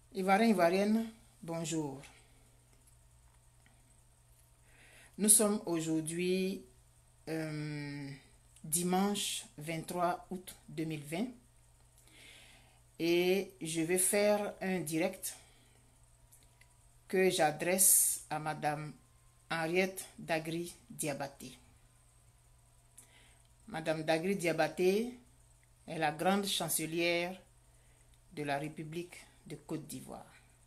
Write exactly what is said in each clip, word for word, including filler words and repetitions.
Ivoiriens, Ivoiriennes, bonjour. Nous sommes aujourd'hui euh, dimanche vingt-trois août deux mille vingt et je vais faire un direct que j'adresse à Madame Henriette Dagri Diabaté. Madame Dagri Diabaté est la grande chancelière de la République de Côte d'Ivoire.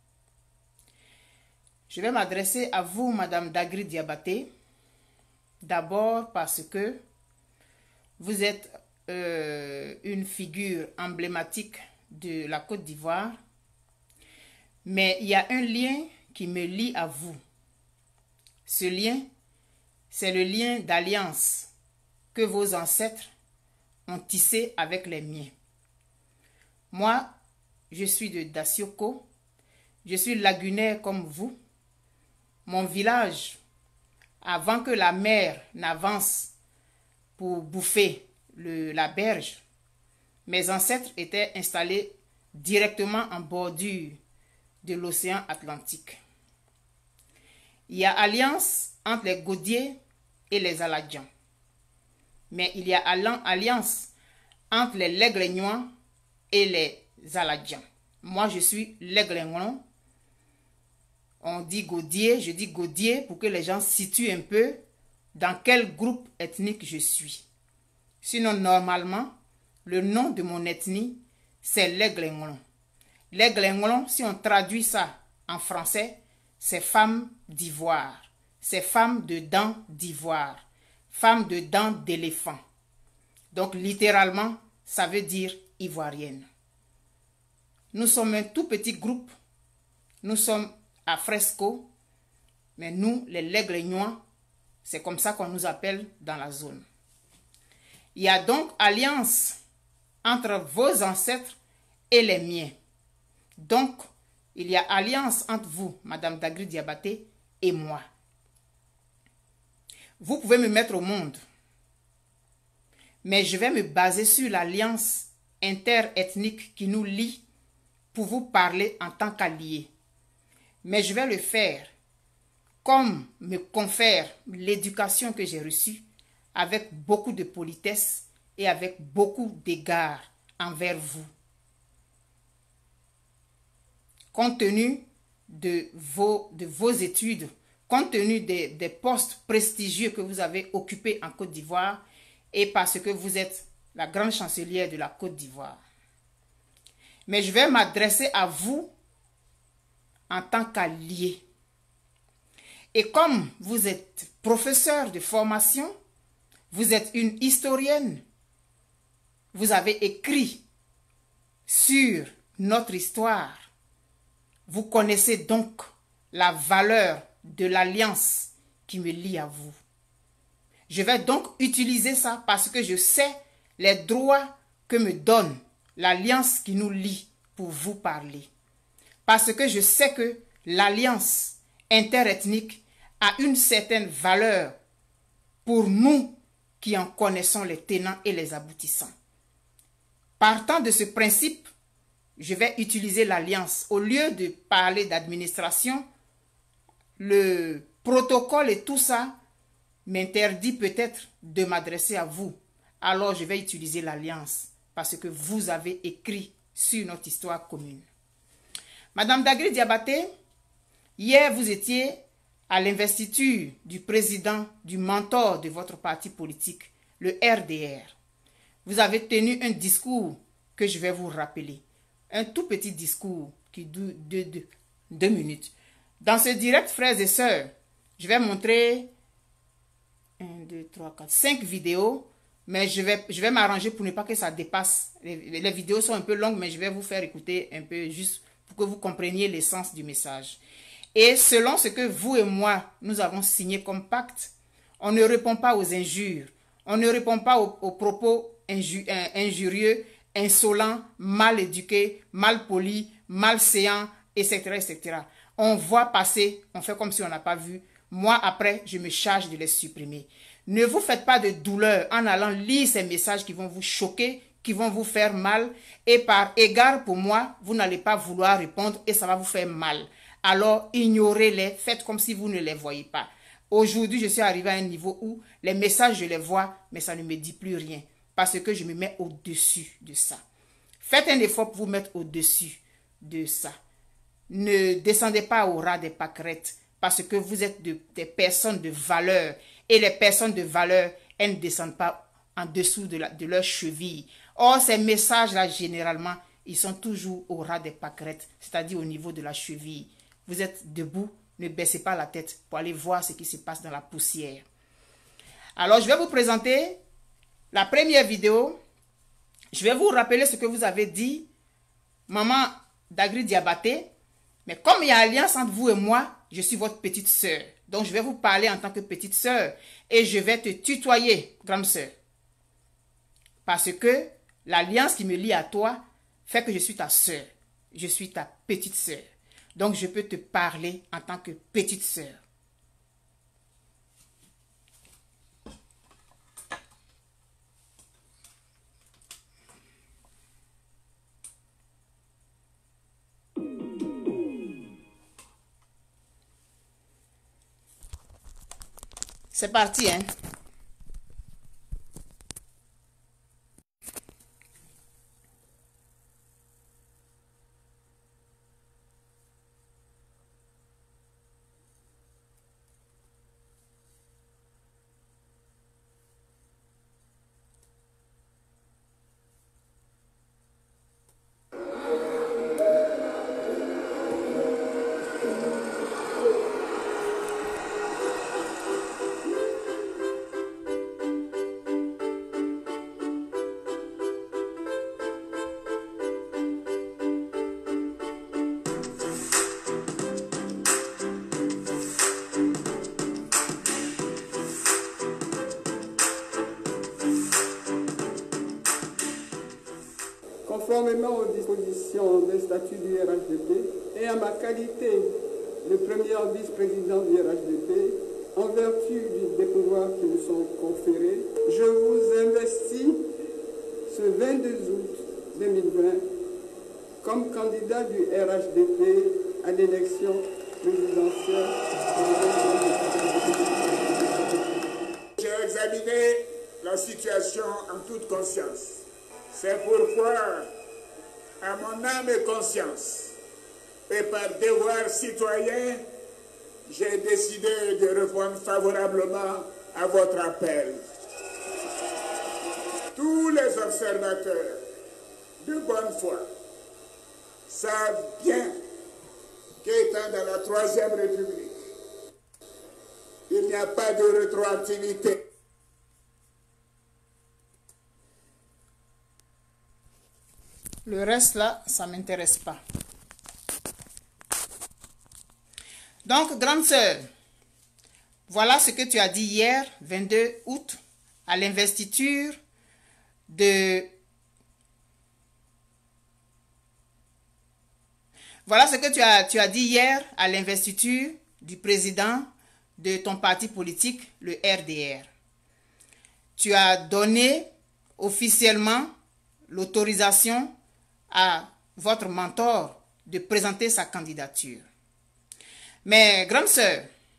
Je vais m'adresser à vous, Madame Dagri Diabaté, d'abord parce que vous êtes euh, une figure emblématique de la Côte d'Ivoire, mais il y a un lien qui me lie à vous. Ce lien, c'est le lien d'alliance que vos ancêtres ont tissé avec les miens. Moi, je suis de Dacioko, je suis lagunaire comme vous. Mon village, avant que la mer n'avance pour bouffer le, la berge, mes ancêtres étaient installés directement en bordure de l'océan Atlantique. Il y a alliance entre les Godiers et les Aladjans. Mais il y a alliance entre les Lèglegnois et les Aladjans. Moi, je suis Lèglegnon. On dit Godier, je dis Godier pour que les gens situent un peu dans quel groupe ethnique je suis. Sinon, normalement, le nom de mon ethnie, c'est Lèglegnon. Lèglegnon, si on traduit ça en français, c'est femme d'ivoire. C'est femme de dents d'ivoire. Femme de dents d'éléphant. Donc, littéralement, ça veut dire ivoirienne. Nous sommes un tout petit groupe. Nous sommes à Fresco. Mais nous, les Lèglegnois, c'est comme ça qu'on nous appelle dans la zone. Il y a donc alliance entre vos ancêtres et les miens. Donc, il y a alliance entre vous, Madame Dagri Diabaté, et moi. Vous pouvez me mettre au monde, mais je vais me baser sur l'alliance interethnique qui nous lie pour vous parler en tant qu'alliés. Mais je vais le faire comme me confère l'éducation que j'ai reçue, avec beaucoup de politesse et avec beaucoup d'égard envers vous. Compte tenu de vos, de vos études, compte tenu des, des postes prestigieux que vous avez occupés en Côte d'Ivoire et parce que vous êtes la grande chancelière de la Côte d'Ivoire. Mais je vais m'adresser à vous en tant qu'allié. Et comme vous êtes professeur de formation, vous êtes une historienne, vous avez écrit sur notre histoire, vous connaissez donc la valeur de l'alliance qui me lie à vous. Je vais donc utiliser ça parce que je sais les droits que me donne l'alliance qui nous lie pour vous parler. Parce que je sais que l'alliance interethnique a une certaine valeur pour nous qui en connaissons les tenants et les aboutissants. Partant de ce principe, je vais utiliser l'alliance. Au lieu de parler d'administration, le protocole et tout ça m'interdit peut-être de m'adresser à vous. Alors je vais utiliser l'alliance parce que vous avez écrit sur notre histoire commune. Madame Dagri Diabaté, hier vous étiez à l'investiture du président, du mentor de votre parti politique, le R D R. Vous avez tenu un discours que je vais vous rappeler. Un tout petit discours qui dure deux, deux, deux minutes. Dans ce direct, frères et sœurs, je vais montrer un, deux, trois, quatre, cinq vidéos, mais je vais, je vais m'arranger pour ne pas que ça dépasse. Les, les vidéos sont un peu longues, mais je vais vous faire écouter un peu juste pour que vous compreniez l'essence du message. Et selon ce que vous et moi, nous avons signé comme pacte, on ne répond pas aux injures, on ne répond pas aux, aux propos inju, injurieux, insolents, mal éduqués, mal polis, malséants, et cetera, et cetera. On voit passer, on fait comme si on n'a pas vu. Moi, après, je me charge de les supprimer. Ne vous faites pas de douleur en allant lire ces messages qui vont vous choquer, qui vont vous faire mal et par égard pour moi, vous n'allez pas vouloir répondre et ça va vous faire mal. Alors, ignorez-les, faites comme si vous ne les voyez pas. Aujourd'hui, je suis arrivé à un niveau où les messages, je les vois, mais ça ne me dit plus rien parce que je me mets au-dessus de ça. Faites un effort pour vous mettre au-dessus de ça. Ne descendez pas au ras des pâquerettes parce que vous êtes de, des personnes de valeur. Et les personnes de valeur, elles ne descendent pas en dessous de, la, de leur cheville. Or, ces messages-là, généralement, ils sont toujours au ras des pâquerettes, c'est-à-dire au niveau de la cheville. Vous êtes debout, ne baissez pas la tête pour aller voir ce qui se passe dans la poussière. Alors, je vais vous présenter la première vidéo. Je vais vous rappeler ce que vous avez dit, maman Dagri Diabaté. Mais comme il y a alliance entre vous et moi, je suis votre petite sœur. Donc, je vais vous parler en tant que petite sœur. Et je vais te tutoyer, grande sœur. Parce que l'alliance qui me lie à toi fait que je suis ta sœur. Je suis ta petite sœur. Donc, je peux te parler en tant que petite sœur. C'est parti, hein? Conformément aux dispositions des statuts du R H D P et à ma qualité de premier vice-président du R H D P, en vertu des pouvoirs qui me sont conférés, je vous investis ce vingt-deux août deux mille vingt comme candidat du R H D P à l'élection présidentielle. J'ai examiné la situation en toute conscience. C'est pourquoi, à mon âme et conscience, et par devoir citoyen, j'ai décidé de répondre favorablement à votre appel. Tous les observateurs de bonne foi savent bien qu'étant dans la Troisième République, il n'y a pas de rétroactivité. Le reste là, ça ne m'intéresse pas. Donc, grande sœur, voilà ce que tu as dit hier, vingt-deux août, à l'investiture de... Voilà ce que tu as, tu as dit hier à l'investiture du président de ton parti politique, le R D R. Tu as donné officiellement l'autorisation à votre mentor de présenter sa candidature. Mais, grande sœur,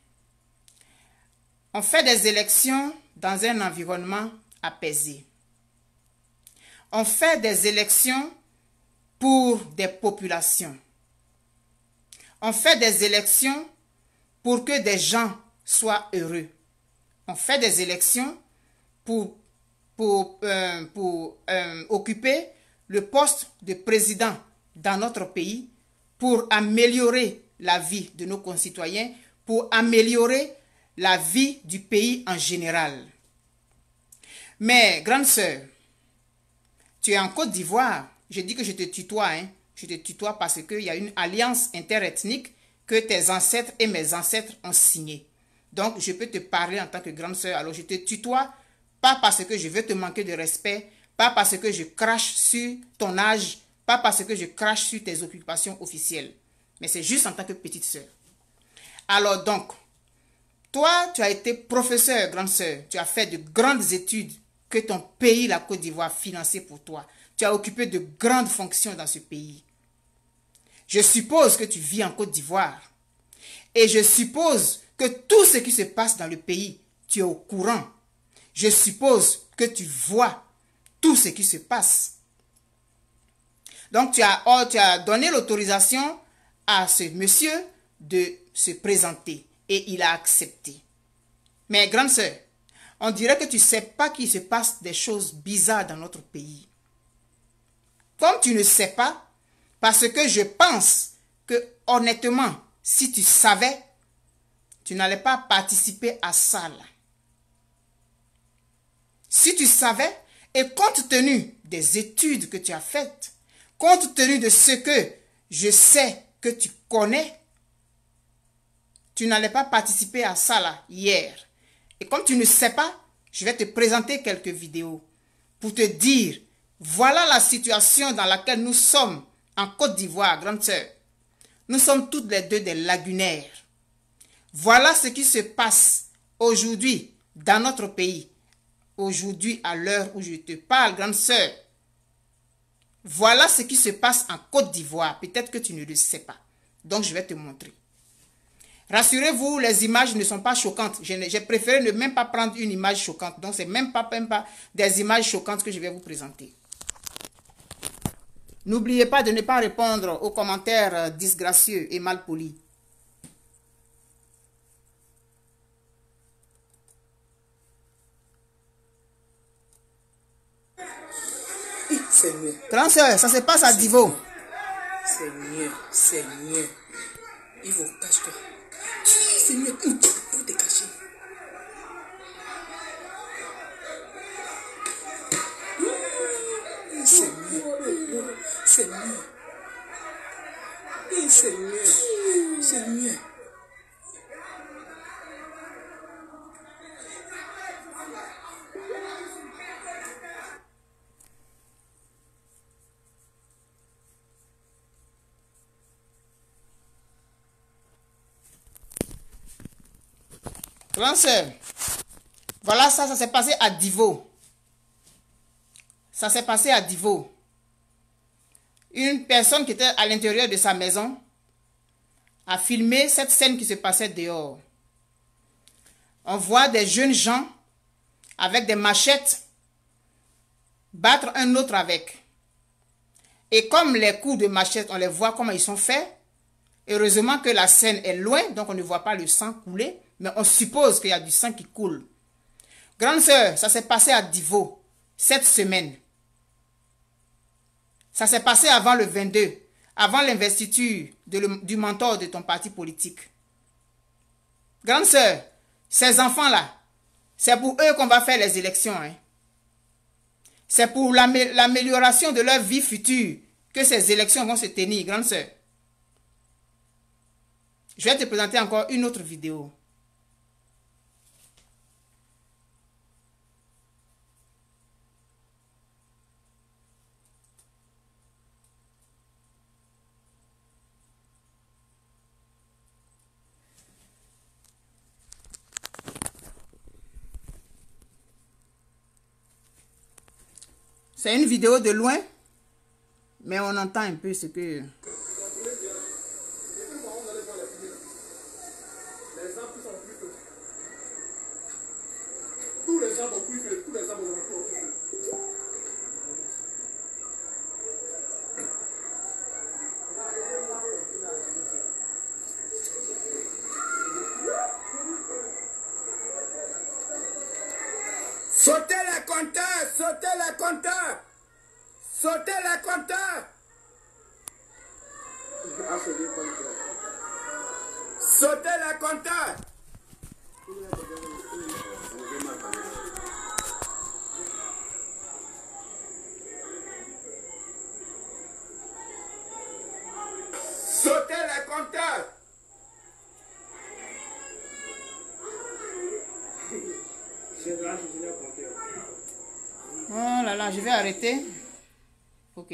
on fait des élections dans un environnement apaisé. On fait des élections pour des populations. On fait des élections pour que des gens soient heureux. On fait des élections pour, pour, euh, pour euh, occuper le poste de président dans notre pays, pour améliorer la vie de nos concitoyens, pour améliorer la vie du pays en général. Mais, grande sœur, tu es en Côte d'Ivoire. Je dis que je te tutoie, hein. Je te tutoie parce qu'il y a une alliance interethnique que tes ancêtres et mes ancêtres ont signée. Donc, je peux te parler en tant que grande sœur. Alors, je te tutoie, pas parce que je veux te manquer de respect, pas parce que je crache sur ton âge, pas parce que je crache sur tes occupations officielles. Mais c'est juste en tant que petite sœur. Alors donc, toi, tu as été professeur, grande sœur. Tu as fait de grandes études que ton pays, la Côte d'Ivoire, finançait pour toi. Tu as occupé de grandes fonctions dans ce pays. Je suppose que tu vis en Côte d'Ivoire. Et je suppose que tout ce qui se passe dans le pays, tu es au courant. Je suppose que tu vois tout ce qui se passe. Donc, tu as, oh, tu as donné l'autorisation à ce monsieur de se présenter. Et il a accepté. Mais, grande sœur, on dirait que tu ne sais pas qu'il se passe des choses bizarres dans notre pays. Comme tu ne sais pas, parce que je pense que, honnêtement, si tu savais, tu n'allais pas participer à ça là. Si tu savais, et compte tenu des études que tu as faites, compte tenu de ce que je sais que tu connais, tu n'allais pas participer à ça là hier. Et comme tu ne sais pas, je vais te présenter quelques vidéos pour te dire, voilà la situation dans laquelle nous sommes en Côte d'Ivoire, grande sœur. Nous sommes toutes les deux des lagunaires. Voilà ce qui se passe aujourd'hui dans notre pays. Aujourd'hui, à l'heure où je te parle, grande sœur. Voilà ce qui se passe en Côte d'Ivoire. Peut-être que tu ne le sais pas. Donc, je vais te montrer. Rassurez-vous, les images ne sont pas choquantes. J'ai préféré ne même pas prendre une image choquante. Donc, ce n'est même pas, même pas des images choquantes que je vais vous présenter. N'oubliez pas de ne pas répondre aux commentaires disgracieux et malpolis. Grand sœur, ça se passe à Divo. Seigneur, Seigneur, il faut cache-toi. Seigneur, où te cacher? Seigneur, Seigneur, Seigneur, Seigneur. Grande sœur, voilà ça, ça s'est passé à Divo. Ça s'est passé à Divo. Une personne qui était à l'intérieur de sa maison a filmé cette scène qui se passait dehors. On voit des jeunes gens avec des machettes battre un autre avec. Et comme les coups de machette, on les voit comment ils sont faits. Heureusement que la scène est loin, donc on ne voit pas le sang couler. Mais on suppose qu'il y a du sang qui coule. Grande sœur, ça s'est passé à Divo, cette semaine. Ça s'est passé avant le vingt-deux, avant l'investiture du mentor de ton parti politique. Grande sœur, ces enfants-là, c'est pour eux qu'on va faire les élections. Hein. C'est pour l'amélioration de leur vie future que ces élections vont se tenir, grande sœur. Je vais te présenter encore une autre vidéo. C'est une vidéo de loin, mais on entend un peu ce que... Tous les gens vont cuire, tous les gens vont cuire. Sautez les compteurs, sautez les compteurs, sautez les compteurs. Sautez les compteurs. Sautez les compteurs. Oh là là, je vais arrêter. Ok.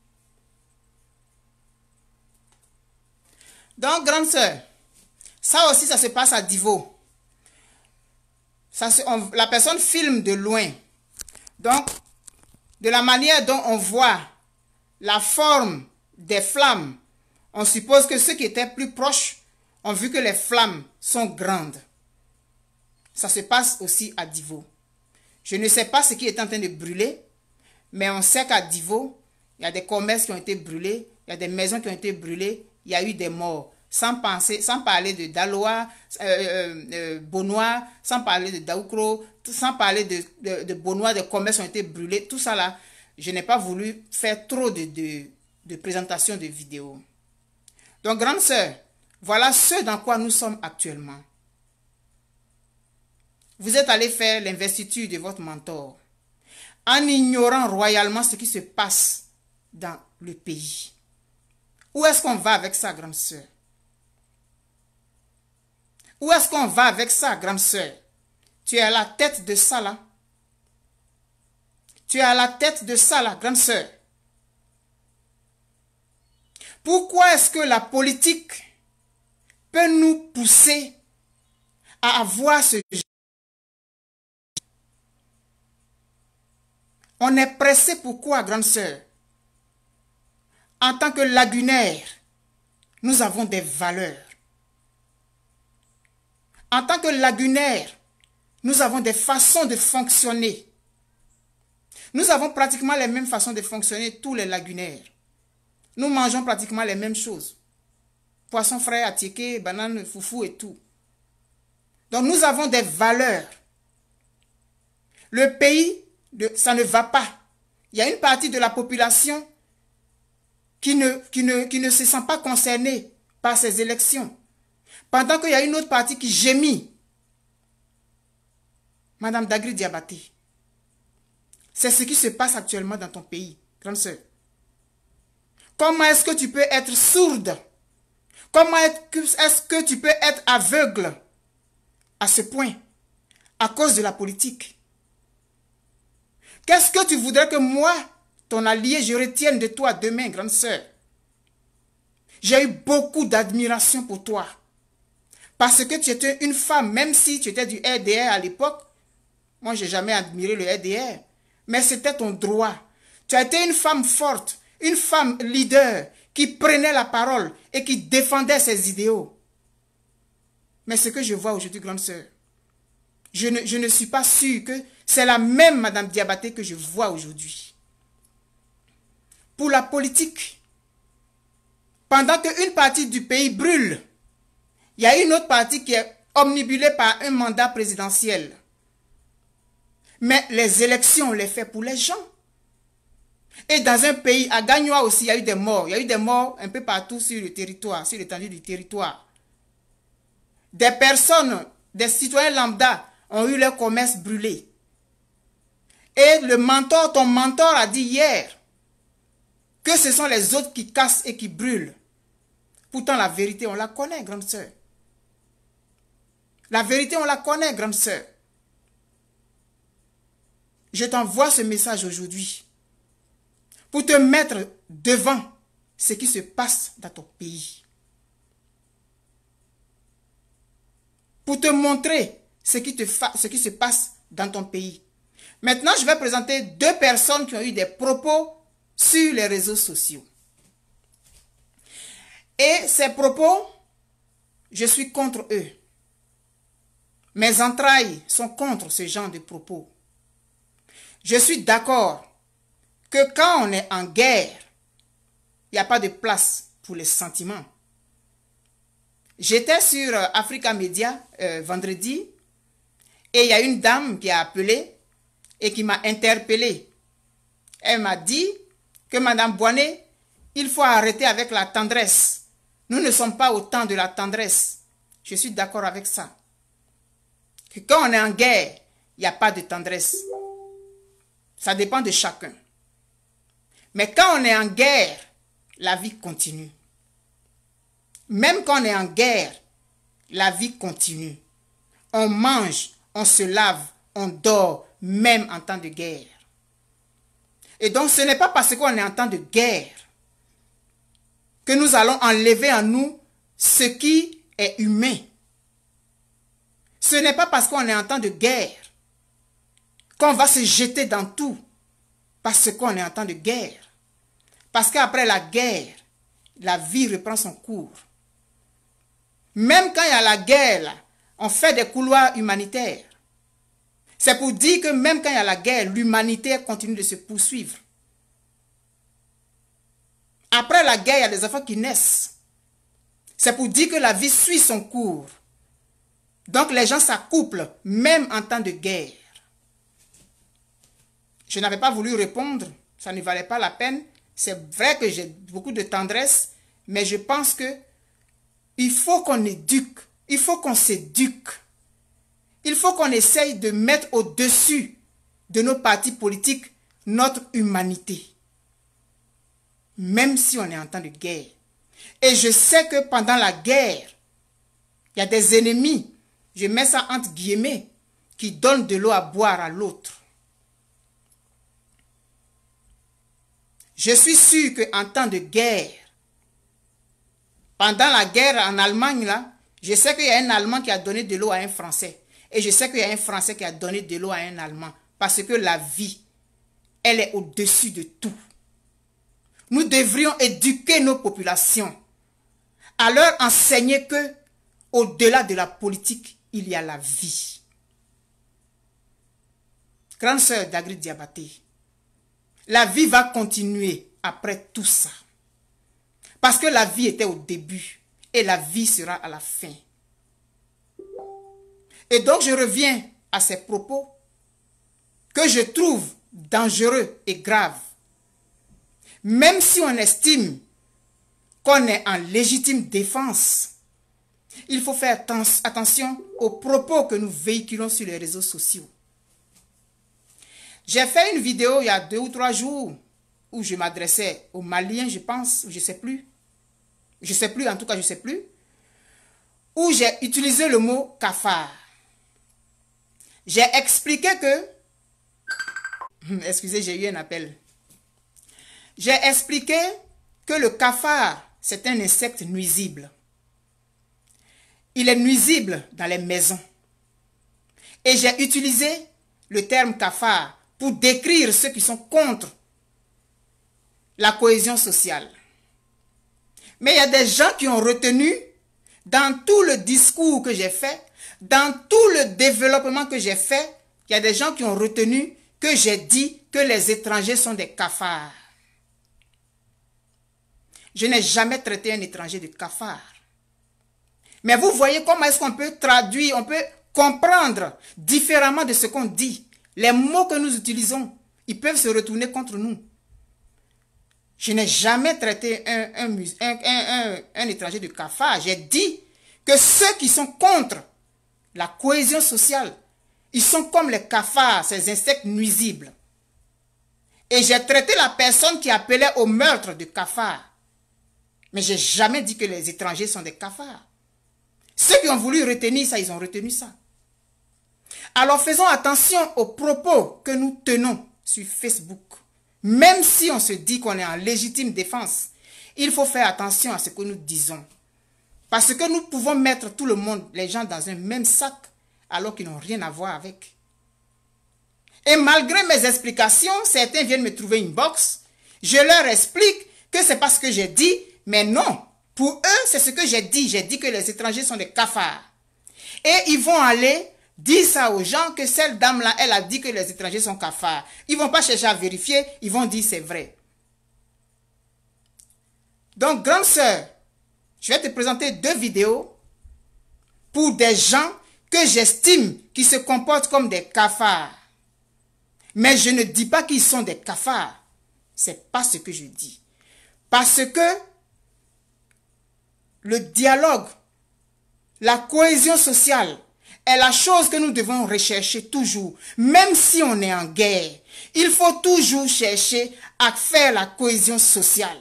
Donc, grande sœur, ça aussi, ça se passe à Divo. Ça se, on, la personne filme de loin. Donc, de la manière dont on voit la forme des flammes, on suppose que ceux qui étaient plus proches ont vu que les flammes sont grandes. Ça se passe aussi à Divo. Je ne sais pas ce qui est en train de brûler, mais on sait qu'à Divo, il y a des commerces qui ont été brûlés, il y a des maisons qui ont été brûlées, il y a eu des morts. Sans, penser, sans parler de Daloa, euh, euh, Bonois, sans parler de Daoukro, sans parler de, de, de Bonois, des commerces ont été brûlés. Tout ça là, je n'ai pas voulu faire trop de, de, de présentations de vidéos. Donc, grande sœur, voilà ce dans quoi nous sommes actuellement. Vous êtes allé faire l'investiture de votre mentor en ignorant royalement ce qui se passe dans le pays. Où est-ce qu'on va avec ça, grande sœur? Où est-ce qu'on va avec ça, grande sœur? Tu es à la tête de ça, là. Tu es à la tête de ça, là, grande sœur. Pourquoi est-ce que la politique peut nous pousser à avoir ce... On est pressé pourquoi, grande sœur? En tant que lagunaire, nous avons des valeurs. En tant que lagunaire, nous avons des façons de fonctionner. Nous avons pratiquement les mêmes façons de fonctionner, tous les lagunaires. Nous mangeons pratiquement les mêmes choses. Poisson frais, attiéké, banane, foufou et tout. Donc nous avons des valeurs. Le pays, de, ça ne va pas. Il y a une partie de la population qui ne, qui ne, qui ne se sent pas concernée par ces élections. Pendant qu'il y a une autre partie qui gémit. Madame Dagri Diabaté, c'est ce qui se passe actuellement dans ton pays, grande sœur. Comment est-ce que tu peux être sourde? Comment est-ce que tu peux être aveugle à ce point à cause de la politique? Qu'est-ce que tu voudrais que moi, ton allié, je retienne de toi demain, grande sœur? J'ai eu beaucoup d'admiration pour toi. Parce que tu étais une femme, même si tu étais du R D R à l'époque. Moi, je n'ai jamais admiré le R D R. Mais c'était ton droit. Tu as été une femme forte, une femme leader qui prenait la parole et qui défendait ses idéaux. Mais ce que je vois aujourd'hui, grande sœur, je ne, je ne suis pas sûre que c'est la même Madame Diabaté que je vois aujourd'hui. Pour la politique, pendant qu'une partie du pays brûle, il y a une autre partie qui est omnibulée par un mandat présidentiel. Mais les élections, on les fait pour les gens. Et dans un pays, à Gagnoa aussi, il y a eu des morts. Il y a eu des morts un peu partout sur le territoire, sur l'étendue du territoire. Des personnes, des citoyens lambda ont eu leur commerce brûlé. Et le mentor, ton mentor a dit hier que ce sont les autres qui cassent et qui brûlent. Pourtant, la vérité, on la connaît, grande sœur. La vérité, on la connaît, grande sœur. Je t'envoie ce message aujourd'hui pour te mettre devant ce qui se passe dans ton pays. Pour te montrer ce qui, te fa ce qui se passe dans ton pays. Maintenant, je vais présenter deux personnes qui ont eu des propos sur les réseaux sociaux. Et ces propos, je suis contre eux. Mes entrailles sont contre ce genre de propos. Je suis d'accord que quand on est en guerre, il n'y a pas de place pour les sentiments. J'étais sur Africa Media euh, vendredi et il y a une dame qui a appelé et qui m'a interpellé. Elle m'a dit que Madame Boané, il faut arrêter avec la tendresse. Nous ne sommes pas au temps de la tendresse. Je suis d'accord avec ça. Que quand on est en guerre, il n'y a pas de tendresse. Ça dépend de chacun. Mais quand on est en guerre, la vie continue. Même quand on est en guerre, la vie continue. On mange, on se lave, on dort, même en temps de guerre. Et donc ce n'est pas parce qu'on est en temps de guerre que nous allons enlever en nous ce qui est humain. Ce n'est pas parce qu'on est en temps de guerre qu'on va se jeter dans tout. Parce qu'on est en temps de guerre. Parce qu'après la guerre, la vie reprend son cours. Même quand il y a la guerre, là, on fait des couloirs humanitaires. C'est pour dire que même quand il y a la guerre, l'humanité continue de se poursuivre. Après la guerre, il y a des enfants qui naissent. C'est pour dire que la vie suit son cours. Donc les gens s'accouplent, même en temps de guerre. Je n'avais pas voulu répondre, ça ne valait pas la peine. C'est vrai que j'ai beaucoup de tendresse, mais je pense que il faut qu'on éduque, il faut qu'on s'éduque. Il faut qu'on essaye de mettre au-dessus de nos partis politiques notre humanité. Même si on est en temps de guerre. Et je sais que pendant la guerre, il y a des ennemis, je mets ça entre guillemets, qui donnent de l'eau à boire à l'autre. Je suis sûr qu'en temps de guerre, pendant la guerre en Allemagne, là, je sais qu'il y a un Allemand qui a donné de l'eau à un Français. Et je sais qu'il y a un Français qui a donné de l'eau à un Allemand. Parce que la vie, elle est au-dessus de tout. Nous devrions éduquer nos populations à leur enseigner que au-delà de la politique, il y a la vie. Grande sœur d'Agri Diabaté, la vie va continuer après tout ça. Parce que la vie était au début et la vie sera à la fin. Et donc je reviens à ces propos que je trouve dangereux et graves. Même si on estime qu'on est en légitime défense, il faut faire atten- attention aux propos que nous véhiculons sur les réseaux sociaux. J'ai fait une vidéo il y a deux ou trois jours où je m'adressais aux Maliens, je pense, je ne sais plus. Je ne sais plus, en tout cas, je ne sais plus. Où j'ai utilisé le mot cafard. J'ai expliqué que... Excusez, j'ai eu un appel. J'ai expliqué que le cafard, c'est un insecte nuisible. Il est nuisible dans les maisons. Et j'ai utilisé le terme cafard pour décrire ceux qui sont contre la cohésion sociale. Mais il y a des gens qui ont retenu, dans tout le discours que j'ai fait, dans tout le développement que j'ai fait, il y a des gens qui ont retenu que j'ai dit que les étrangers sont des cafards. Je n'ai jamais traité un étranger de cafard. Mais vous voyez comment est-ce qu'on peut traduire, on peut comprendre différemment de ce qu'on dit. Les mots que nous utilisons, ils peuvent se retourner contre nous. Je n'ai jamais traité un, un, un, un, un, un étranger de cafard. J'ai dit que ceux qui sont contre la cohésion sociale, ils sont comme les cafards, ces insectes nuisibles. Et j'ai traité la personne qui appelait au meurtre de cafard. Mais je n'ai jamais dit que les étrangers sont des cafards. Ceux qui ont voulu retenir ça, ils ont retenu ça. Alors faisons attention aux propos que nous tenons sur Facebook. Même si on se dit qu'on est en légitime défense, il faut faire attention à ce que nous disons. Parce que nous pouvons mettre tout le monde, les gens, dans un même sac, alors qu'ils n'ont rien à voir avec. Et malgré mes explications, certains viennent me trouver une box. Je leur explique que c'est pas ce que j'ai dit, mais non. Pour eux, c'est ce que j'ai dit. J'ai dit que les étrangers sont des cafards. Et ils vont aller dire ça aux gens que cette dame-là, elle a dit que les étrangers sont cafards. Ils ne vont pas chercher à vérifier, ils vont dire c'est vrai. Donc, grande sœur, je vais te présenter deux vidéos pour des gens que j'estime qui se comportent comme des cafards. Mais je ne dis pas qu'ils sont des cafards. C'est pas ce que je dis. Parce que le dialogue, la cohésion sociale est la chose que nous devons rechercher toujours. Même si on est en guerre, il faut toujours chercher à faire la cohésion sociale.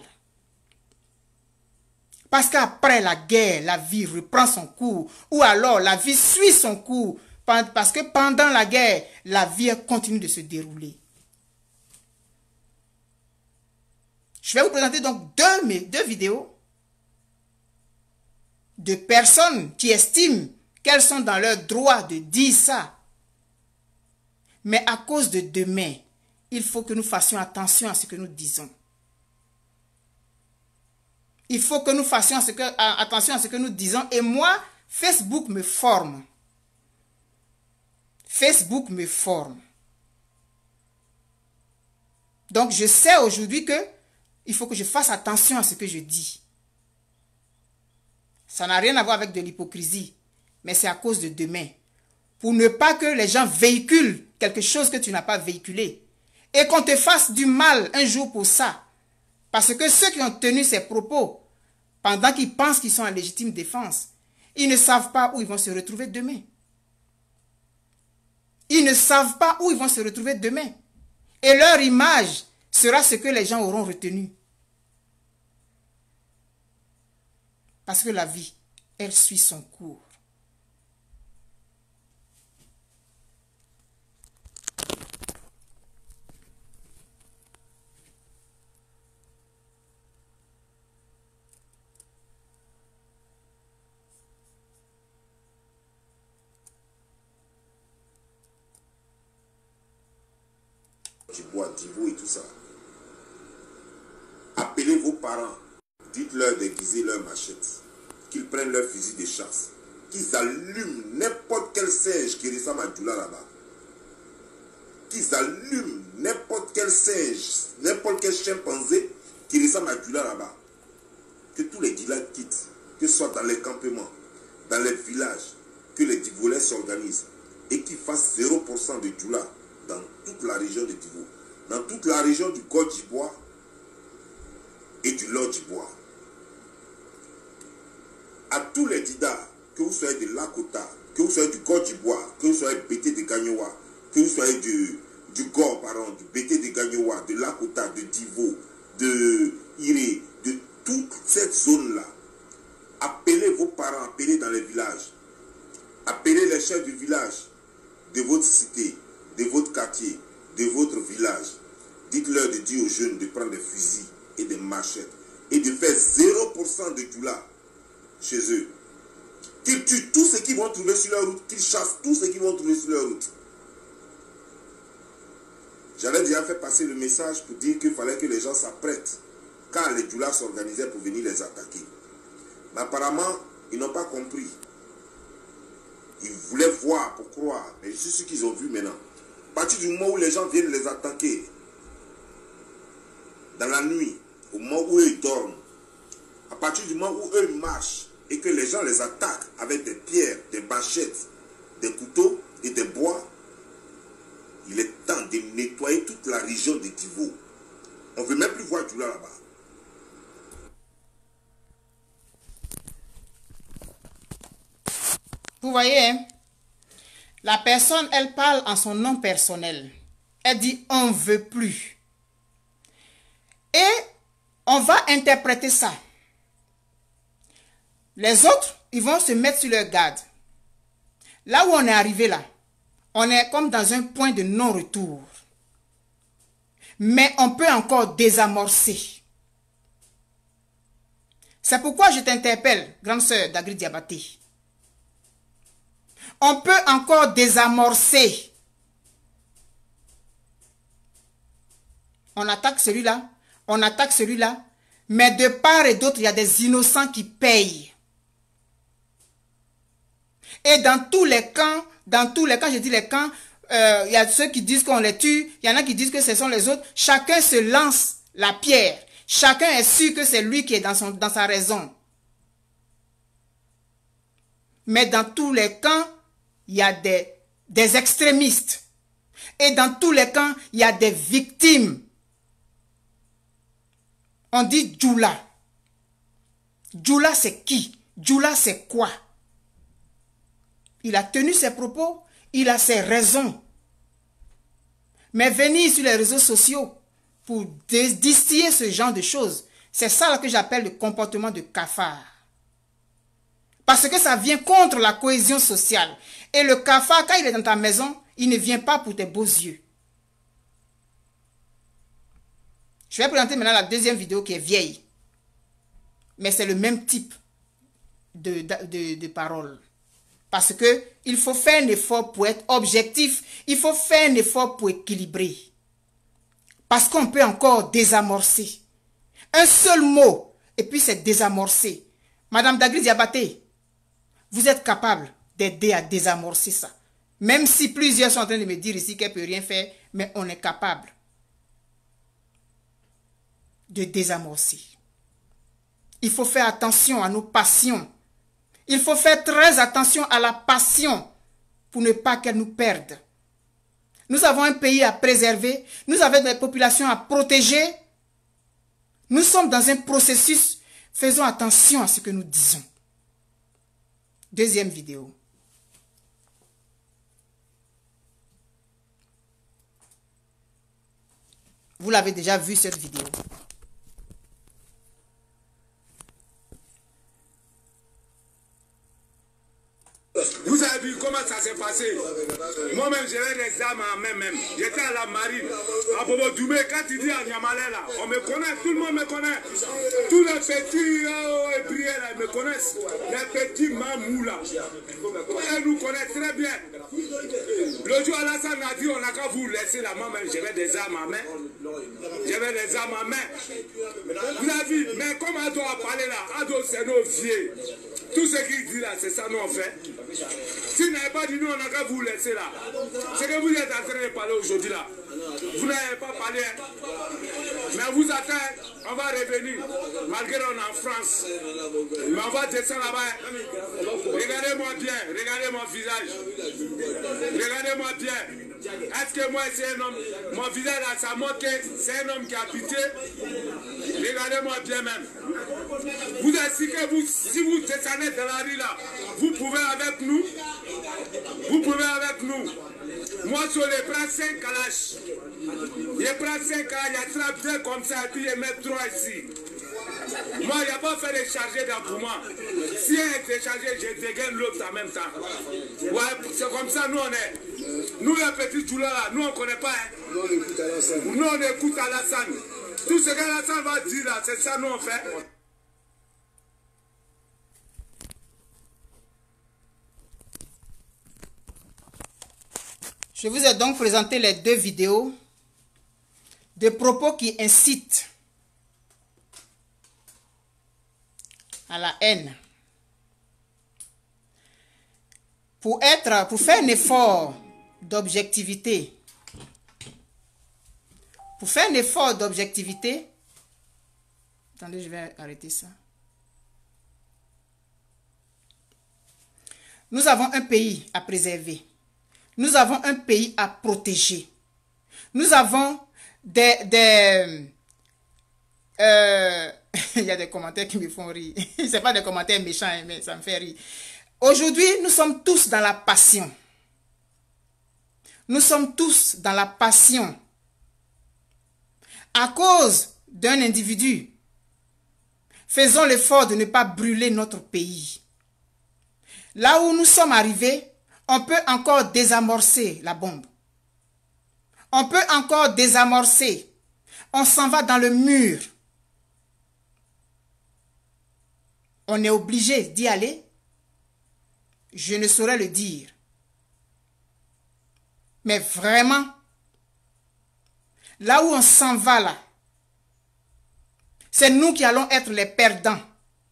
Parce qu'après la guerre, la vie reprend son cours. Ou alors la vie suit son cours. Parce que pendant la guerre, la vie continue de se dérouler. Je vais vous présenter donc deux, mes, deux vidéos de personnes qui estiment qu'elles sont dans leur droit de dire ça. Mais à cause de demain, il faut que nous fassions attention à ce que nous disons. Il faut que nous fassions à ce que, à, attention à ce que nous disons. Et moi, Facebook me forme. Facebook me forme. Donc, je sais aujourd'hui que il faut que je fasse attention à ce que je dis. Ça n'a rien à voir avec de l'hypocrisie, mais c'est à cause de demain. Pour ne pas que les gens véhiculent quelque chose que tu n'as pas véhiculé. Et qu'on te fasse du mal un jour pour ça. Parce que ceux qui ont tenu ces propos, pendant qu'ils pensent qu'ils sont en légitime défense, ils ne savent pas où ils vont se retrouver demain. Ils ne savent pas où ils vont se retrouver demain. Et leur image sera ce que les gens auront retenu. Parce que la vie, elle suit son cours. Tu bois, Divo et tout ça. Appelez vos parents. Dites-leur d'aiguiser leur machette. Qu'ils prennent leur fusil de chasse. Qu'ils allument n'importe quel singe qui ressemble à Djoula là-bas. Qu'ils allument n'importe quel singe, n'importe quel chimpanzé qui ressemble à Djoula là-bas. Que tous les dealers quittent. Que ce soit dans les campements, dans les villages, que les Divolais s'organisent. Et qu'ils fassent zéro pour cent de Djoula dans toute la région de Divo, dans toute la région du Côte d'Ivoire et du Lord d'Ivoire. À tous les Dida, que vous soyez de Lakota, que vous soyez du Côte d'Ivoire, que vous soyez Bété de Gagnoa, que vous soyez du, du Gore, pardon, du Bété de Gagnoa, de Lakota, de Divo, de Iré, de toute cette zone-là, appelez vos parents, appelez dans les villages, appelez les chefs du village, de votre cité, de votre quartier, de votre village. Dites-leur de dire aux jeunes de prendre des fusils et des machettes et de faire zéro pour cent de Djoula chez eux. Qu'ils tuent tous ceux qui vont trouver sur leur route, qu'ils chassent tous ceux qui vont trouver sur leur route. J'avais déjà fait passer le message pour dire qu'il fallait que les gens s'apprêtent quand les Djoula s'organisaient pour venir les attaquer. Mais apparemment, ils n'ont pas compris. Ils voulaient voir pour croire, mais je suis sûr qu'ils ont vu maintenant. À partir du moment où les gens viennent les attaquer, dans la nuit, au moment où eux ils dorment, à partir du moment où eux ils marchent, et que les gens les attaquent avec des pierres, des machettes, des couteaux et des bois, il est temps de nettoyer toute la région de Divo. On ne veut même plus voir Djoula là-bas. Vous voyez, hein? La personne, elle parle en son nom personnel. Elle dit, on ne veut plus. Et on va interpréter ça. Les autres, ils vont se mettre sur leur garde. Là où on est arrivé là, on est comme dans un point de non-retour. Mais on peut encore désamorcer. C'est pourquoi je t'interpelle, grande sœur d'Agri Diabaté. On peut encore désamorcer. On attaque celui-là, on attaque celui-là, mais de part et d'autre, il y a des innocents qui payent. Et dans tous les camps, dans tous les camps, je dis les camps, euh, il y a ceux qui disent qu'on les tue, il y en a qui disent que ce sont les autres. Chacun se lance la pierre. Chacun est sûr que c'est lui qui est dans, son, dans sa raison. Mais dans tous les camps, il y a des, des extrémistes. Et dans tous les camps, il y a des victimes. On dit Djoula. Djoula, c'est qui? Djoula, c'est quoi? Il a tenu ses propos, il a ses raisons. Mais venir sur les réseaux sociaux pour distiller ce genre de choses, c'est ça que j'appelle le comportement de cafard. Parce que ça vient contre la cohésion sociale. Et le cafard, quand il est dans ta maison, il ne vient pas pour tes beaux yeux. Je vais présenter maintenant la deuxième vidéo qui est vieille. Mais c'est le même type de, de, de, de parole. Parce que il faut faire un effort pour être objectif. Il faut faire un effort pour équilibrer. Parce qu'on peut encore désamorcer. Un seul mot, et puis c'est désamorcé. Madame Dagri Diabaté, vous êtes capable d'aider à désamorcer ça. Même si plusieurs sont en train de me dire ici qu'elle ne peut rien faire, mais on est capable de désamorcer. Il faut faire attention à nos passions. Il faut faire très attention à la passion pour ne pas qu'elle nous perde. Nous avons un pays à préserver. Nous avons des populations à protéger. Nous sommes dans un processus. Faisons attention à ce que nous disons. Deuxième vidéo. Vous l'avez déjà vu cette vidéo. Vous avez vu comment ça s'est passé? Moi-même, j'avais des armes en main même. J'étais à la marine, à Bobo Doumé. Quand il dit à Niamalé là, on me connaît, tout le monde me connaît. Tous les petits oh, et brillants là, ils me connaissent. Les petits mamous là. Ils nous connaissent très bien. Le jour Alassane a dit, on n'a qu'à vous laisser là. Moi-même, j'avais des armes en main. J'avais des armes en main. Vous avez vu, mais comme Ado a parlé là, Ado c'est nos vieux. Tout ce qu'il dit là, c'est ça nous on fait. Si vous n'avez pas dit nous, on n'a qu'à vous laisser là. Ce que vous êtes en train de parler aujourd'hui là, vous n'avez pas parlé. Mais vous attendez, on va revenir. Malgré on est en France. Mais on va descendre là-bas. Regardez-moi bien, regardez mon visage. Regardez-moi bien. Est-ce que moi c'est un homme? Mon visage là, ça montre que c'est un homme qui a pitié. Regardez-moi bien même. Vous êtes que vous, si vous descendez dans la rue là, vous pouvez avec nous. Vous pouvez avec nous. Moi je les prends cinq calaches. Je prends cinq calaches, je attrape deux comme ça et puis je mets trois ici. Moi, il n'y a pas fait de charger dans pour moi. Si un est déchargé, je dégaine l'autre en même temps. Ouais, c'est comme ça, nous on est. Nous les petits douleurs là, nous on ne connaît pas. Hein. Nous on écoute Alassane. Tout ce qu'Alassane va dire là, c'est ça nous on fait. Je vous ai donc présenté les deux vidéos de propos qui incitent à la haine. Pour être, pour faire un effort d'objectivité, pour faire un effort d'objectivité, attendez, je vais arrêter ça. Nous avons un pays à préserver. Nous avons un pays à protéger. Nous avons des... des euh, il y a des commentaires qui me font rire. Ce n'est pas des commentaires méchants, mais ça me fait rire. Aujourd'hui, nous sommes tous dans la passion. Nous sommes tous dans la passion. À cause d'un individu, faisons l'effort de ne pas brûler notre pays. Là où nous sommes arrivés, on peut encore désamorcer la bombe. On peut encore désamorcer. On s'en va dans le mur. On est obligé d'y aller. Je ne saurais le dire. Mais vraiment, là où on s'en va là, c'est nous qui allons être les perdants.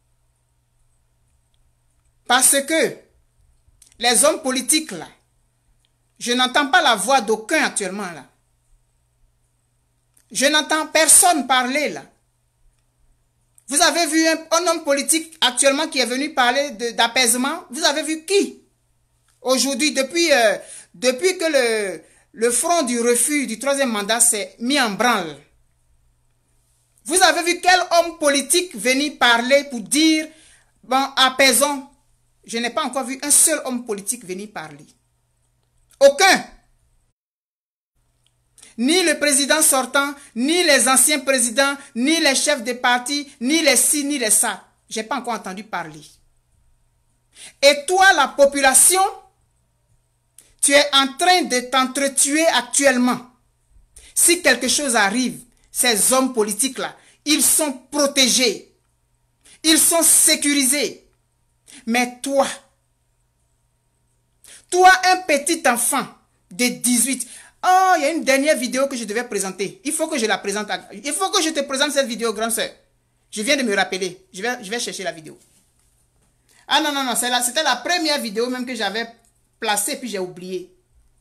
Parce que les hommes politiques là, je n'entends pas la voix d'aucun actuellement là. Je n'entends personne parler là. Vous avez vu un, un homme politique actuellement qui est venu parler d'apaisement? Vous avez vu qui? Aujourd'hui, depuis, euh, depuis que le, le front du refus du troisième mandat s'est mis en branle. Vous avez vu quel homme politique venir parler pour dire, bon, apaisons? Je n'ai pas encore vu un seul homme politique venir parler. Aucun. Ni le président sortant, ni les anciens présidents, ni les chefs de parti, ni les ci, ni les ça. Je n'ai pas encore entendu parler. Et toi, la population, tu es en train de t'entretuer actuellement. Si quelque chose arrive, ces hommes politiques-là, ils sont protégés. Ils sont sécurisés. Mais toi, toi, un petit enfant de dix-huit, Oh, il y a une dernière vidéo que je devais présenter. Il faut que je la présente. À... Il faut que je te présente cette vidéo, grande sœur. Je viens de me rappeler. Je vais, je vais chercher la vidéo. Ah non, non, non. C'était la première vidéo même que j'avais placée puis j'ai oublié.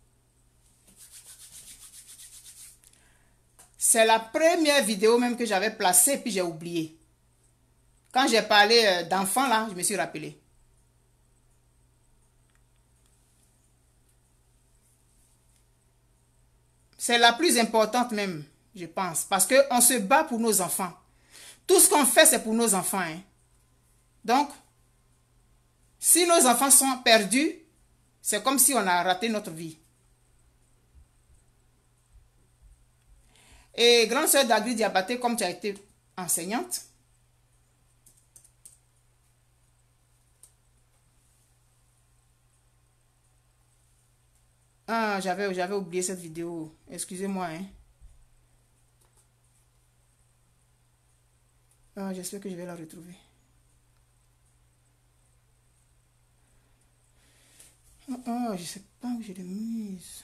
C'est la première vidéo même que j'avais placée puis j'ai oublié. Quand j'ai parlé d'enfants là, je me suis rappelé. C'est la plus importante même, je pense. Parce qu'on se bat pour nos enfants. Tout ce qu'on fait, c'est pour nos enfants. Hein. Donc, si nos enfants sont perdus, c'est comme si on a raté notre vie. Et grande sœur Dagri Diabaté, comme tu as été enseignante, ah, j'avais j'avais oublié cette vidéo. Excusez-moi. Hein. Ah, j'espère que je vais la retrouver. Oh, oh, je ne sais pas où je l'ai mise.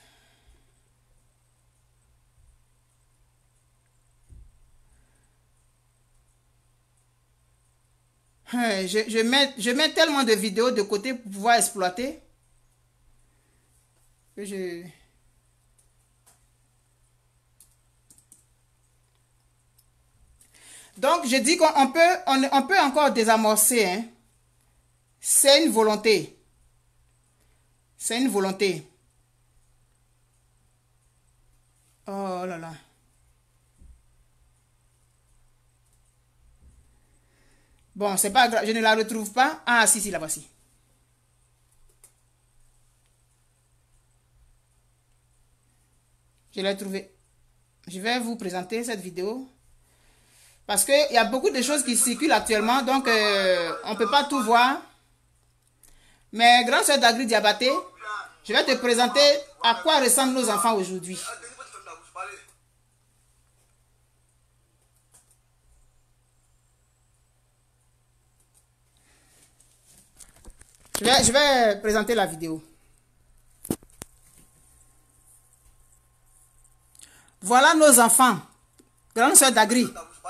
Je, je, mets, je mets tellement de vidéos de côté pour pouvoir exploiter que je... Donc, je dis qu'on peut, on, on peut encore désamorcer. Hein. C'est une volonté. C'est une volonté. Oh là là. Bon, c'est pas grave, je ne la retrouve pas. Ah, si, si, la voici. Je l'ai trouvée. Je vais vous présenter cette vidéo. Parce qu'il y a beaucoup de choses qui circulent actuellement, donc euh, on ne peut pas tout voir. Mais grande sœur Dagri Diabaté, je vais te présenter à quoi ressemblent nos enfants aujourd'hui. Je vais, je vais présenter la vidéo. Voilà nos enfants. Grande sœur Dagri.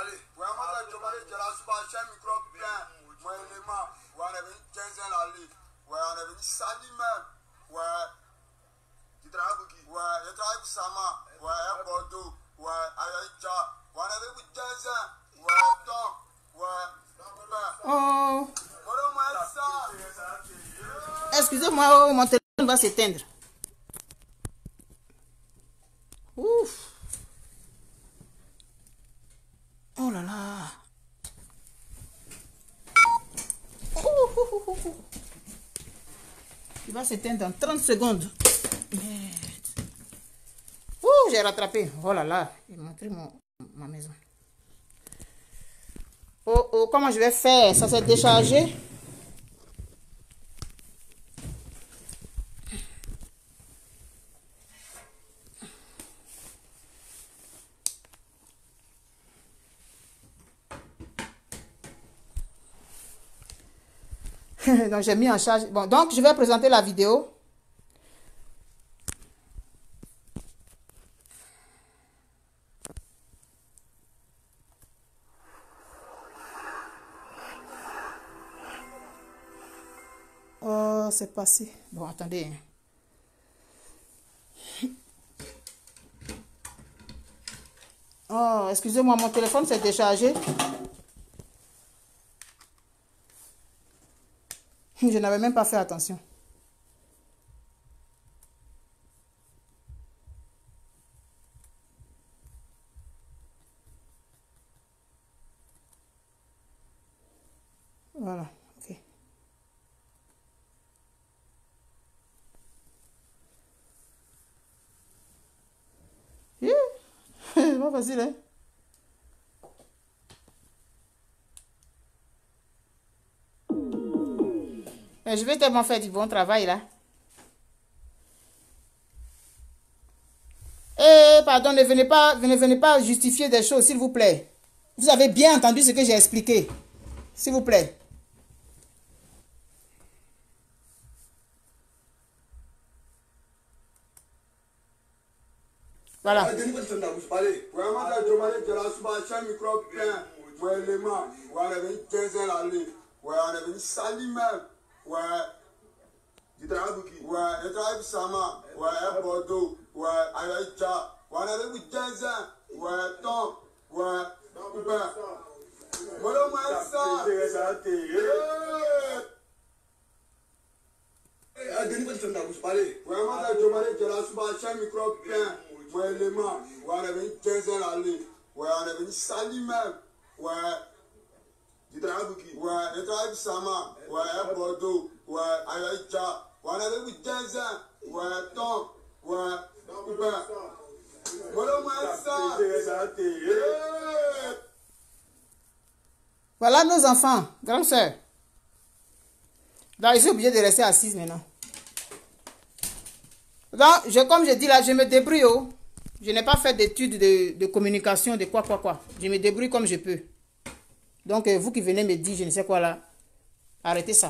Oh. Excusez-moi, oh, mon téléphone va s'éteindre. Ouf. Oh là là. Ouh. Il va s'éteindre dans trente secondes. Merde. Ouh, j'ai rattrapé. Oh là là. Il m'a montré mon, ma maison. Oh, oh, comment je vais faire? Ça s'est déchargé. Donc j'ai mis en charge. Bon, donc je vais présenter la vidéo. Oh, c'est passé. Bon, attendez. Oh, excusez-moi, mon téléphone s'est déchargé. Je n'avais même pas fait attention. Voilà, ok. C'est pas facile, hein? Mais je vais tellement faire du bon travail, là. Eh, pardon, ne venez pas, ne venez pas justifier des choses, s'il vous plaît. Vous avez bien entendu ce que j'ai expliqué. S'il vous plaît. Voilà. Voilà nos enfants, grande soeur. Donc, je suis obligé de rester assise maintenant. Donc, je, comme je dis là, je me débrouille. Oh. Je n'ai pas fait d'études de, de communication, de quoi, quoi, quoi. Je me débrouille comme je peux. Donc, euh, vous qui venez me dire, je ne sais quoi là, arrêtez ça.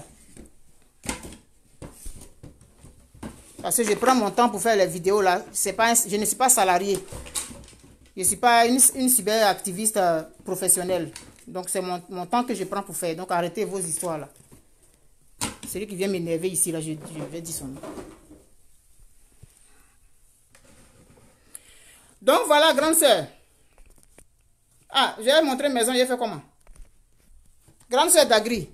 Parce que je prends mon temps pour faire les vidéos là. Pas un, je ne suis pas salarié. Je ne suis pas une, une cyberactiviste euh, professionnelle. Donc, c'est mon, mon temps que je prends pour faire. Donc, arrêtez vos histoires là. Celui qui vient m'énerver ici, là, je, je vais dire son nom. Donc, voilà, grande soeur. Ah, je vais montrer maison, j'ai fait comment? Grande soeur d'Agri.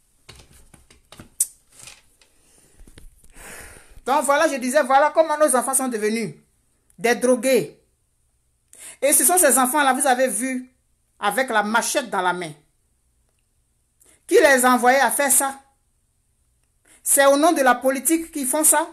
Donc, voilà, je disais, voilà comment nos enfants sont devenus des drogués. Et ce sont ces enfants-là, vous avez vu, avec la machette dans la main. Qui les a envoyés à faire ça? C'est au nom de la politique qu'ils font ça?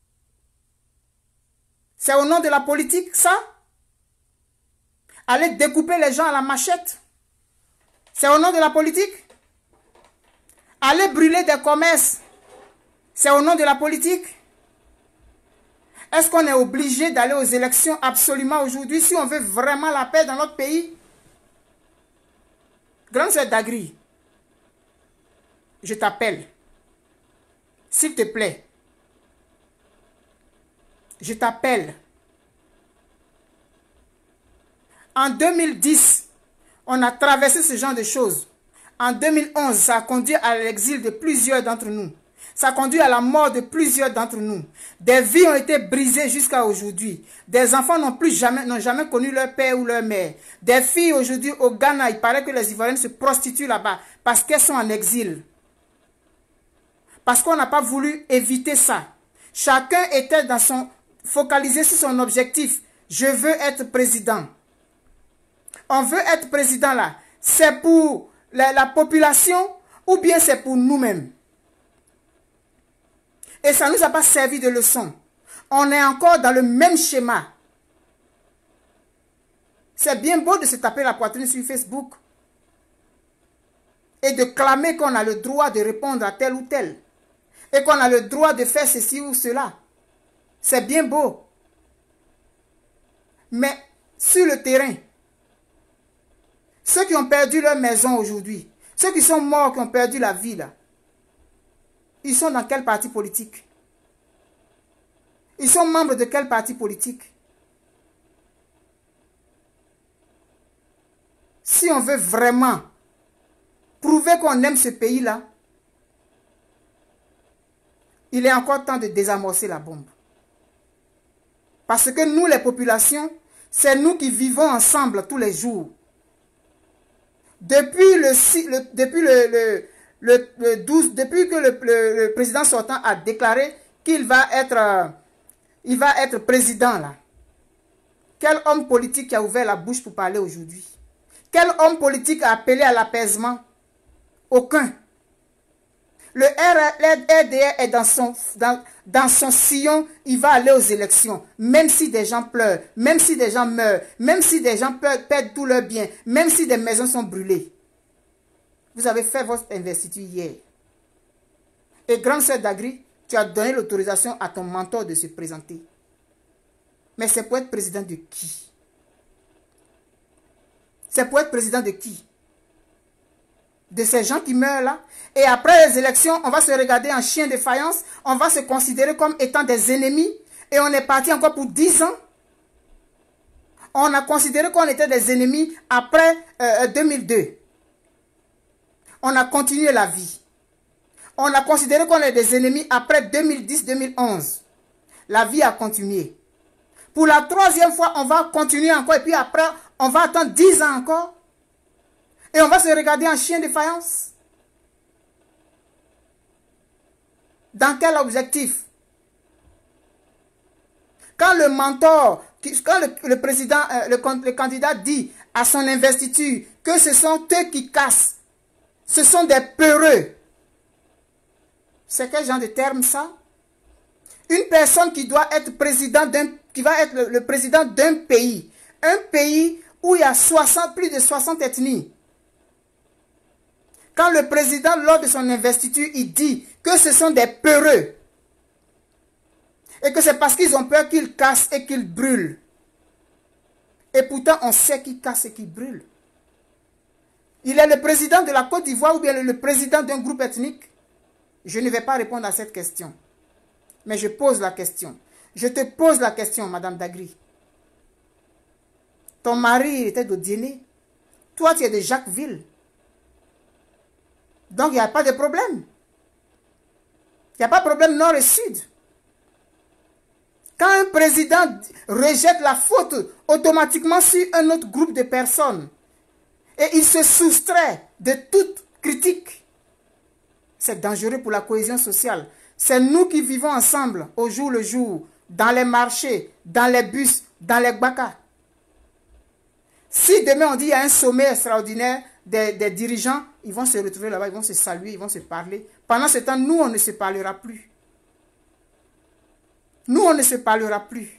C'est au nom de la politique, ça? Aller découper les gens à la machette? C'est au nom de la politique? Aller brûler des commerces? C'est au nom de la politique? Est-ce qu'on est obligé d'aller aux élections absolument aujourd'hui si on veut vraiment la paix dans notre pays? Grande sœur d'Agri, je t'appelle. S'il te plaît. Je t'appelle. En deux mille dix, on a traversé ce genre de choses. En deux mille onze, ça a conduit à l'exil de plusieurs d'entre nous. Ça a conduit à la mort de plusieurs d'entre nous. Des vies ont été brisées jusqu'à aujourd'hui. Des enfants n'ont plus jamais, n'ont jamais connu leur père ou leur mère. Des filles aujourd'hui au Ghana, il paraît que les Ivoiriennes se prostituent là-bas parce qu'elles sont en exil. Parce qu'on n'a pas voulu éviter ça. Chacun était dans son, focalisé sur son objectif. Je veux être président. On veut être président là. C'est pour la, la population ou bien c'est pour nous-mêmes. Et ça ne nous a pas servi de leçon. On est encore dans le même schéma. C'est bien beau de se taper la poitrine sur Facebook et de clamer qu'on a le droit de répondre à tel ou tel. Et qu'on a le droit de faire ceci ou cela. C'est bien beau. Mais sur le terrain, ceux qui ont perdu leur maison aujourd'hui, ceux qui sont morts, qui ont perdu la vie là, ils sont dans quel parti politique? Ils sont membres de quel parti politique? Si on veut vraiment prouver qu'on aime ce pays-là, il est encore temps de désamorcer la bombe. Parce que nous, les populations, c'est nous qui vivons ensemble tous les jours. Depuis le, le, depuis le, le, le, le douze, depuis que le, le, le président sortant a déclaré qu'il va être, euh, il va être président là. Quel homme politique a ouvert la bouche pour parler aujourd'hui? Quel homme politique a appelé à l'apaisement? Aucun. Le R D R est dans son, dans, dans son sillon, il va aller aux élections. Même si des gens pleurent, même si des gens meurent, même si des gens perdent tous leurs biens, même si des maisons sont brûlées. Vous avez fait votre investiture hier. Et grande sœur d'Agri, tu as donné l'autorisation à ton mentor de se présenter. Mais c'est pour être président de qui? C'est pour être président de qui? De ces gens qui meurent là. Et après les élections, on va se regarder en chien de faïence. On va se considérer comme étant des ennemis. Et on est parti encore pour dix ans. On a considéré qu'on était des ennemis après euh, deux mille deux. On a continué la vie. On a considéré qu'on est des ennemis après deux mille dix deux mille onze. La vie a continué. Pour la troisième fois, on va continuer encore. Et puis après, on va attendre dix ans encore. Et on va se regarder en chien de faïence. Dans quel objectif? Quand le mentor, quand le, le président, euh, le, le candidat dit à son investiture que ce sont eux qui cassent, ce sont des peureux. C'est quel genre de terme ça? Une personne qui doit être président d'un, qui va être le, le président d'un pays, un pays où il y a soixante, plus de soixante ethnies. Quand le président, lors de son investiture, il dit que ce sont des peureux et que c'est parce qu'ils ont peur qu'ils cassent et qu'ils brûlent. Et pourtant, on sait qu'ils cassent et qu'ils brûlent. Il est le président de la Côte d'Ivoire ou bien le président d'un groupe ethnique? Je ne vais pas répondre à cette question. Mais je pose la question. Je te pose la question, Madame Dagri. Ton mari était d'Odiéné. Toi, tu es de Jacquesville. Donc, il n'y a pas de problème. Il n'y a pas de problème nord et sud. Quand un président rejette la faute automatiquement sur un autre groupe de personnes et il se soustrait de toute critique, c'est dangereux pour la cohésion sociale. C'est nous qui vivons ensemble au jour le jour, dans les marchés, dans les bus, dans les bakas. Si demain on dit qu'il y a un sommet extraordinaire des, des dirigeants, ils vont se retrouver là-bas, ils vont se saluer, ils vont se parler. Pendant ce temps, nous, on ne se parlera plus. Nous, on ne se parlera plus.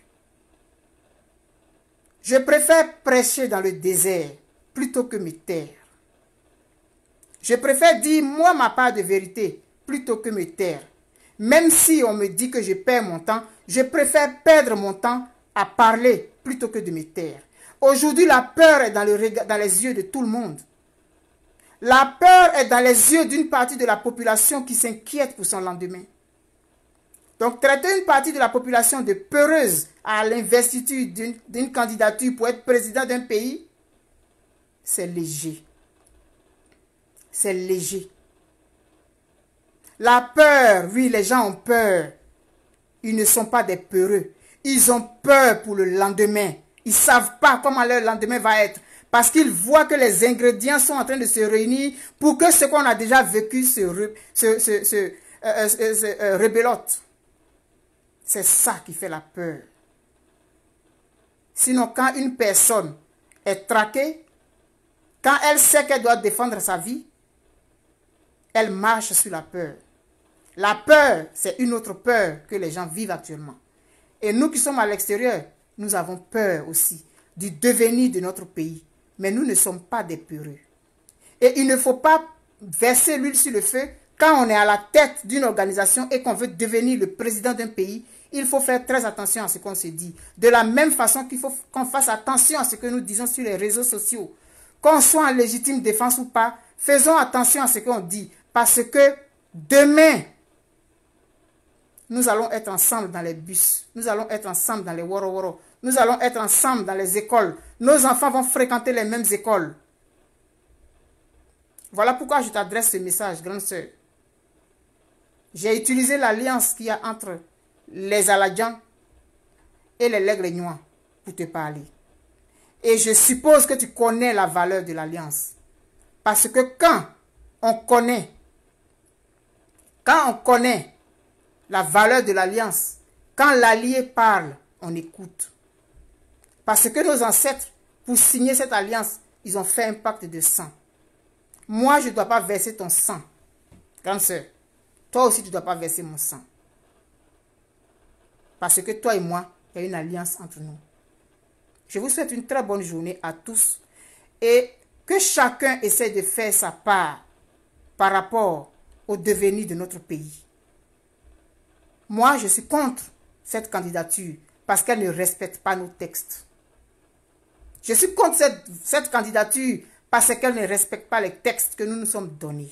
Je préfère prêcher dans le désert plutôt que me taire. Je préfère dire, moi, ma part de vérité plutôt que me taire. Même si on me dit que je perds mon temps, je préfère perdre mon temps à parler plutôt que de me taire. Aujourd'hui, la peur est dans, le, dans les yeux de tout le monde. La peur est dans les yeux d'une partie de la population qui s'inquiète pour son lendemain. Donc, traiter une partie de la population de peureuse à l'investiture d'une candidature pour être président d'un pays, c'est léger. C'est léger. La peur, oui, les gens ont peur. Ils ne sont pas des peureux. Ils ont peur pour le lendemain. Ils ne savent pas comment leur lendemain va être. Parce qu'ils voient que les ingrédients sont en train de se réunir pour que ce qu'on a déjà vécu se, se, se, se, euh, euh, se euh, rébellote. C'est ça qui fait la peur. Sinon, quand une personne est traquée, quand elle sait qu'elle doit défendre sa vie, elle marche sur la peur. La peur, c'est une autre peur que les gens vivent actuellement. Et nous qui sommes à l'extérieur, nous avons peur aussi du devenir de notre pays. Mais nous ne sommes pas des peureux. Et il ne faut pas verser l'huile sur le feu quand on est à la tête d'une organisation et qu'on veut devenir le président d'un pays. Il faut faire très attention à ce qu'on se dit. De la même façon qu'il faut qu'on fasse attention à ce que nous disons sur les réseaux sociaux. Qu'on soit en légitime défense ou pas, faisons attention à ce qu'on dit. Parce que demain, nous allons être ensemble dans les bus. Nous allons être ensemble dans les woro-woro. Nous allons être ensemble dans les écoles. Nos enfants vont fréquenter les mêmes écoles. Voilà pourquoi je t'adresse ce message, grande sœur. J'ai utilisé l'alliance qu'il y a entre les Aladjans et les Lègres-Noirs pour te parler. Et je suppose que tu connais la valeur de l'alliance. Parce que quand on connaît, quand on connaît la valeur de l'alliance, quand l'allié parle, on écoute. Parce que nos ancêtres, pour signer cette alliance, ils ont fait un pacte de sang. Moi, je ne dois pas verser ton sang. Grande sœur, toi aussi, tu ne dois pas verser mon sang. Parce que toi et moi, il y a une alliance entre nous. Je vous souhaite une très bonne journée à tous. Et que chacun essaie de faire sa part par rapport au devenir de notre pays. Moi, je suis contre cette candidature parce qu'elle ne respecte pas nos textes. Je suis contre cette, cette candidature parce qu'elle ne respecte pas les textes que nous nous sommes donnés.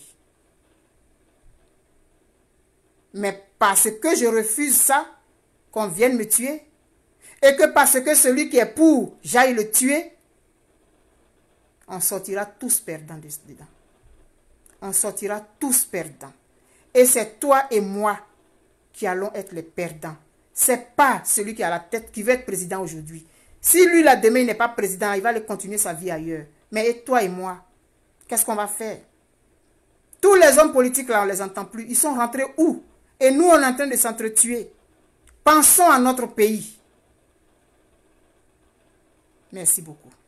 Mais parce que je refuse ça, qu'on vienne me tuer, et que parce que celui qui est pour, j'aille le tuer, on sortira tous perdants dedans. On sortira tous perdants. Et c'est toi et moi qui allons être les perdants. C'est pas celui qui a la tête, qui veut être président aujourd'hui. Si lui, là, demain, il n'est pas président, il va aller continuer sa vie ailleurs. Mais et toi et moi, qu'est-ce qu'on va faire? Tous les hommes politiques, là, on ne les entend plus. Ils sont rentrés où? Et nous, on est en train de s'entretuer. Pensons à notre pays. Merci beaucoup.